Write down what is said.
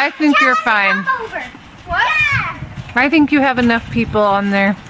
I think you're fine. What? I think you have enough people on there.